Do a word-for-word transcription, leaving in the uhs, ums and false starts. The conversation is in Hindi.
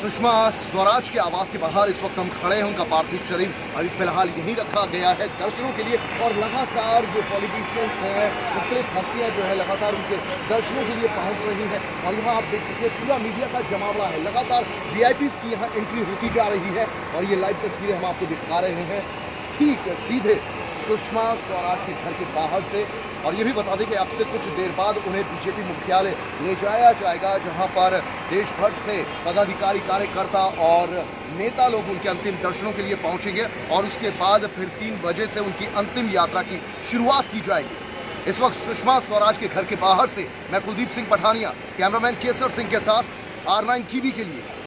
सुषमा स्वराज के आवास के बाहर इस वक्त हम खड़े हैं। उनका पार्थिव शरीर अभी फिलहाल यहीं रखा गया है दर्शनों के लिए, और लगातार जो पॉलिटिशियंस हैं, मुख्तलिफ हस्तियां जो है लगातार उनके दर्शनों के लिए पहुंच रही हैं। और यहाँ आप देख सकते हैं पूरा मीडिया का जमावड़ा है, लगातार वी आई पीज़ की यहाँ एंट्री होती जा रही है। और ये लाइव तस्वीरें हम आपको दिखा रहे हैं ठीक सीधे सुषमा स्वराज के घर के बाहर से। और ये भी बता दें कि अब से कुछ देर बाद उन्हें बीजेपी मुख्यालय ले जाया जाएगा, जहां पर देश भर से पदाधिकारी, कार्यकर्ता और नेता लोग उनके अंतिम दर्शनों के लिए पहुंचेंगे। और उसके बाद फिर तीन बजे से उनकी अंतिम यात्रा की शुरुआत की जाएगी। इस वक्त सुषमा स्वराज के घर के बाहर से मैं कुलदीप सिंह पठानिया, कैमरामैन केसर सिंह के साथ आर नाइन टीवी के लिए।